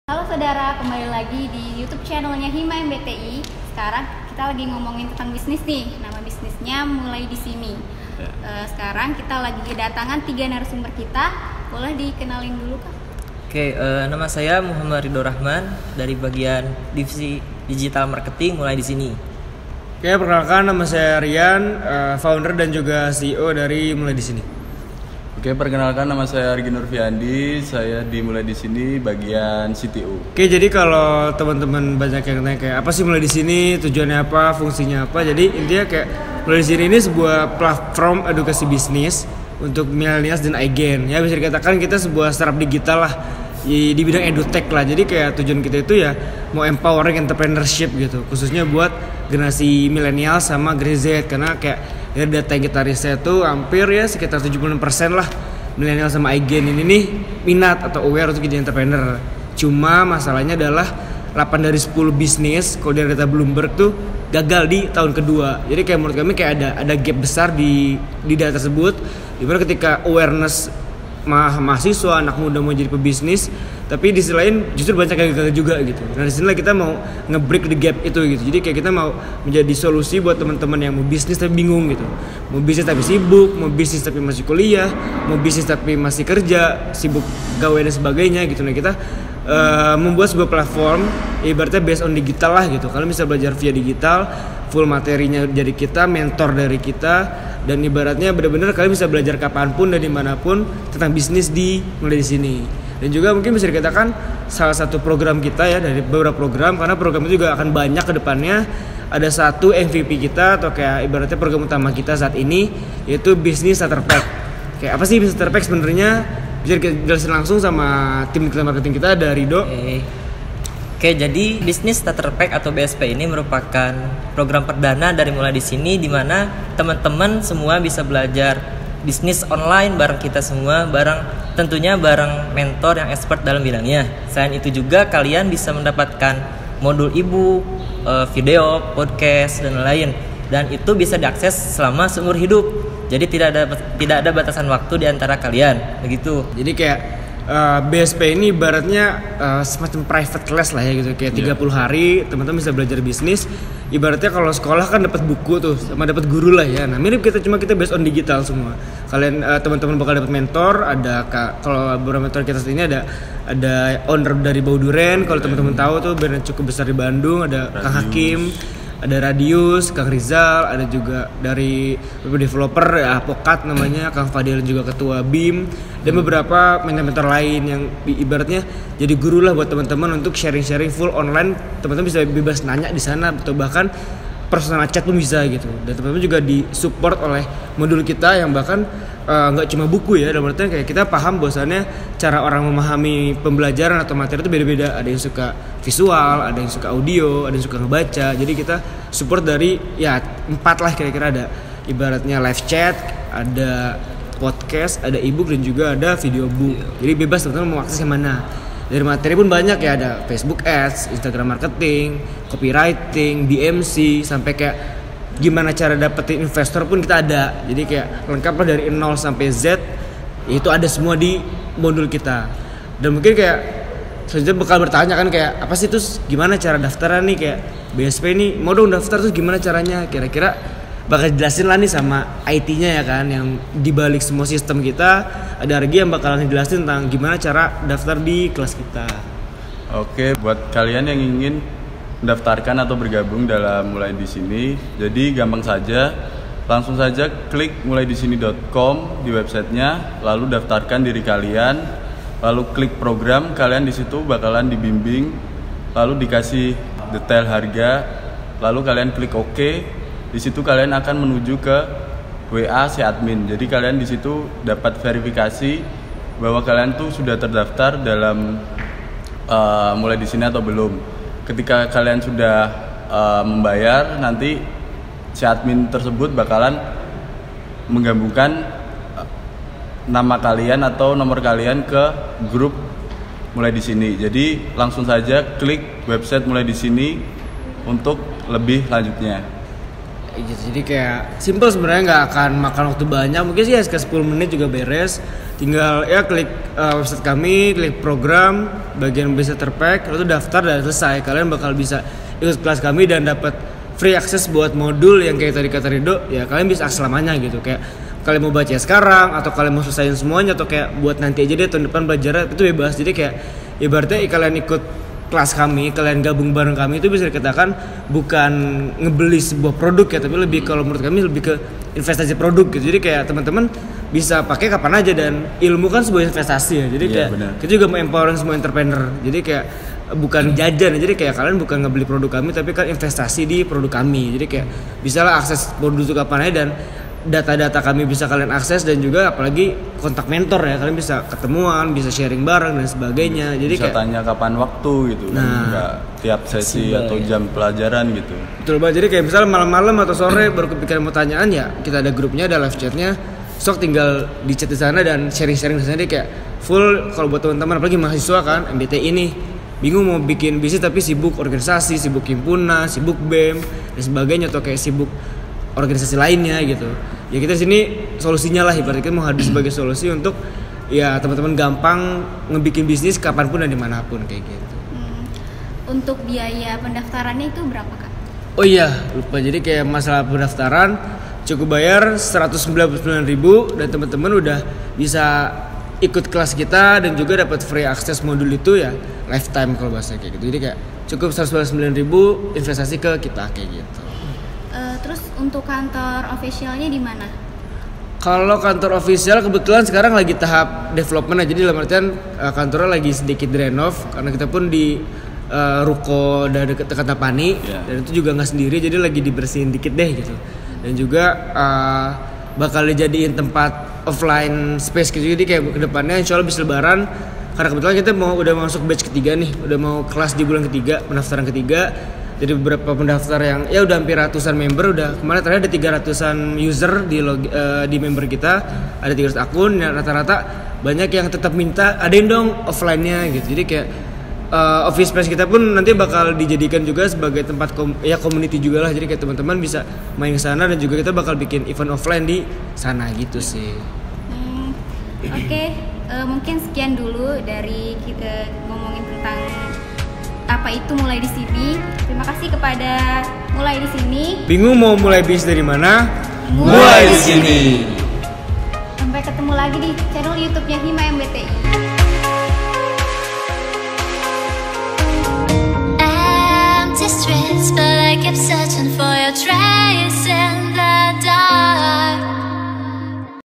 Halo saudara, kembali lagi di YouTube channelnya Hima MBTI. Sekarang kita lagi ngomongin tentang bisnis nih. Nama bisnisnya Mulai di Sini. Sekarang kita lagi kedatangan 3 narasumber kita. Boleh dikenalin dulu Kak? Oke, nama saya Muhammad Ridho Rahman dari bagian divisi digital marketing Mulai di Sini. Oke, perkenalkan nama saya Rian, founder dan juga CEO dari Mulai di Sini. Oke, perkenalkan nama saya Argi Nurfiandi, saya dimulai di sini bagian CTO. Oke, jadi kalau teman-teman banyak yang tanya kayak apa sih Mulai di Sini, tujuannya apa, fungsinya apa. Jadi intinya kayak Mulai di Sini ini sebuah platform edukasi bisnis untuk millennials dan agen. Ya bisa dikatakan kita sebuah startup digital lah di bidang edutech lah. Jadi kayak tujuan kita itu ya mau empowering entrepreneurship gitu, khususnya buat generasi milenial sama generasi Z, karena kayak dari data yang kita riset tuh hampir ya sekitar 76% lah milenial sama agen ini nih minat atau aware untuk jadi entrepreneur. Cuma masalahnya adalah 8 dari 10 bisnis kalau dari data Bloomberg tuh gagal di tahun kedua. Jadi kayak menurut kami kayak ada gap besar di data tersebut, dimana ketika awareness mahasiswa anak muda mau jadi pebisnis, tapi di sisi lain justru banyak yang gagal juga gitu. Nah disinilah kita mau nge-break the gap itu gitu. Jadi kayak kita mau menjadi solusi buat teman-teman yang mau bisnis tapi bingung gitu. Mau bisnis tapi sibuk, mau bisnis tapi masih kuliah, mau bisnis tapi masih kerja, sibuk gawe dan sebagainya gitu. Nah kita membuat sebuah platform ibaratnya based on digital lah gitu. Kalian bisa belajar via digital, full materinya dari kita, mentor dari kita, dan ibaratnya benar-benar kalian bisa belajar kapanpun dan dimanapun tentang bisnis di Mulai di Sini. Dan juga mungkin bisa dikatakan salah satu program kita ya dari beberapa program, karena program itu juga akan banyak ke depannya. Ada satu MVP kita atau kayak ibaratnya program utama kita saat ini, yaitu Business Starter Pack. Kayak apa sih Business Starter Pack sebenarnya? Bisa dijelasin langsung sama tim marketing kita, ada Rido. Oke, jadi Business Starter Pack atau BSP ini merupakan program perdana dari Mulai di Sini, di mana teman-teman semua bisa belajar bisnis online bareng kita semua, tentunya bareng mentor yang expert dalam bidangnya. Selain itu juga kalian bisa mendapatkan modul e-book, video, podcast, dan lain. Dan itu bisa diakses selama seumur hidup. Jadi tidak ada batasan waktu di antara kalian, begitu. Jadi kayak BSP ini ibaratnya semacam private class lah ya gitu, kayak 30 hari teman-teman bisa belajar bisnis. Ibaratnya kalau sekolah kan dapat buku tuh sama dapat guru lah ya. Nah mirip kita, cuma kita based on digital semua. Kalian teman-teman bakal dapat mentor. Ada kalau beberapa mentor kita saat ini ada owner dari Bau Duren, kalau teman-teman tahu tuh brand cukup besar di Bandung. Ada Kang Hakim, ada Radius, Kang Rizal, ada juga dari developer ya, Apokat namanya, Kang Fadil juga ketua BIM, dan beberapa mentor-mentor lain yang ibaratnya jadi guru lah buat teman-teman untuk sharing-sharing full online. Teman-teman bisa bebas nanya di sana atau bahkan personal chat pun bisa gitu. Dan teman-teman juga disupport oleh modul kita yang bahkan nggak cuma buku ya, dalam artian kayak kita paham bahwasannya cara orang memahami pembelajaran atau materi itu beda-beda. Ada yang suka visual, ada yang suka audio, ada yang suka ngebaca. Jadi kita support dari ya 4 lah kira-kira, ada ibaratnya live chat, ada podcast, ada ebook, dan juga ada video book. Jadi bebas teman-teman mau akses yang mana. Dari materi pun banyak ya, ada Facebook Ads, Instagram marketing, copywriting, DMC, sampai kayak gimana cara dapetin investor pun kita ada. Jadi kayak lengkap lah dari 0 sampai Z, itu ada semua di modul kita. Dan mungkin kayak selanjutnya bakal bertanya kan kayak apa sih terus gimana cara daftaran nih, kayak BSP ini mau dong daftar, terus gimana caranya? Kira-kira bakal jelasin lah nih sama IT-nya ya kan, yang dibalik semua sistem kita. Ada Argi yang bakal ngejelasin tentang gimana cara daftar di kelas kita. Oke, buat kalian yang ingin mendaftarkan atau bergabung dalam Mulai di Sini, jadi gampang saja, langsung saja klik mulaidisini.com di websitenya, lalu daftarkan diri kalian, lalu klik program, kalian di situ bakalan dibimbing, lalu dikasih detail harga, lalu kalian klik OK. Di situ kalian akan menuju ke WA si admin. Jadi kalian di situ dapat verifikasi bahwa kalian tuh sudah terdaftar dalam Mulai di Sini atau belum. Ketika kalian sudah membayar, nanti si admin tersebut bakalan menggabungkan nama kalian atau nomor kalian ke grup Mulai di Sini. Jadi langsung saja klik website Mulai di Sini untuk lebih lanjutnya. gitu. Jadi kayak simple sebenarnya, nggak akan makan waktu banyak, mungkin sih ya sekitar 10 menit juga beres. Tinggal ya klik website kami, klik program bagian bisa terpack, lalu daftar dan selesai. Kalian bakal bisa ikut kelas kami dan dapat free access buat modul yang kayak tadi kata Rido, ya kalian bisa akses lamanya gitu. Kayak kalian mau baca sekarang atau kalian mau selesaiin semuanya atau kayak buat nanti aja deh tahun depan belajar, itu bebas. Jadi kayak ibaratnya kalian ikut kelas kami, kalian gabung bareng kami, itu bisa dikatakan bukan ngebeli sebuah produk ya, tapi lebih kalau menurut kami lebih ke investasi produk gitu. Jadi kayak teman-teman bisa pakai kapan aja, dan ilmu kan sebuah investasi ya. Jadi kayak kita juga mau empowering semua entrepreneur. Jadi kayak bukan jajan, jadi kayak kalian bukan ngebeli produk kami tapi kan investasi di produk kami. Jadi kayak bisalah akses produk itu kapan aja, dan data-data kami bisa kalian akses, dan juga apalagi kontak mentor ya, kalian bisa ketemuan, bisa sharing bareng dan sebagainya. Jadi bisa kayak tanya kapan waktu gitu, nggak tiap sesi atau jam pelajaran gitu. Betul banget. Jadi kayak misalnya malam-malam atau sore baru kepikiran mau tanyaan, ya kita ada grupnya, ada live chatnya, sok tinggal di chat di sana dan sharing-sharing di sana. Jadi kayak full kalau buat teman-teman apalagi mahasiswa kan MBTI ini bingung mau bikin bisnis tapi sibuk organisasi, sibuk himpunan, sibuk BEM dan sebagainya, atau kayak sibuk organisasi lainnya gitu. Ya kita sini solusinya lah, ibaratnya kita mau hadir sebagai solusi untuk ya teman-teman gampang ngebikin bisnis kapanpun dan dimanapun kayak gitu. Untuk biaya pendaftarannya itu berapa Kak? Oh iya lupa, jadi kayak masalah pendaftaran cukup bayar 199.000 dan teman-teman udah bisa ikut kelas kita dan juga dapat free akses modul itu ya lifetime kalau bahasa kayak gitu. Jadi kayak cukup 199.000 investasi ke kita kayak gitu. Terus untuk kantor officialnya di mana? Kalau kantor official kebetulan sekarang lagi tahap development aja, jadi dalam artian kantornya lagi sedikit renov karena kita pun di ruko dari dekat Tapani dan itu juga nggak sendiri, jadi lagi dibersihin dikit deh gitu. Dan juga bakal dijadiin tempat offline space gitu, jadi kayak kedepannya insya Allah bisa lebaran, karena kebetulan kita udah masuk batch ketiga nih, udah mau kelas di bulan ketiga, pendaftaran ketiga. Jadi beberapa pendaftar yang ya udah hampir ratusan member, udah kemarin terakhir ada 300-an user di member kita, ada 300 akun, ya rata-rata banyak yang tetap minta adain dong offline-nya gitu. Jadi kayak office space kita pun nanti bakal dijadikan juga sebagai tempat community juga lah. Jadi kayak teman-teman bisa main ke sana, dan juga kita bakal bikin event offline di sana gitu sih. Oke, mungkin sekian dulu dari kita ngomongin tentang apa itu mulai di sini. Terima kasih kepada mulai di sini. Bingung mau mulai bisnis dari mana? Mulai di sini. Sampai ketemu lagi di channel YouTube-nya Hima MBTI. Distress, but I kept searching for your traces.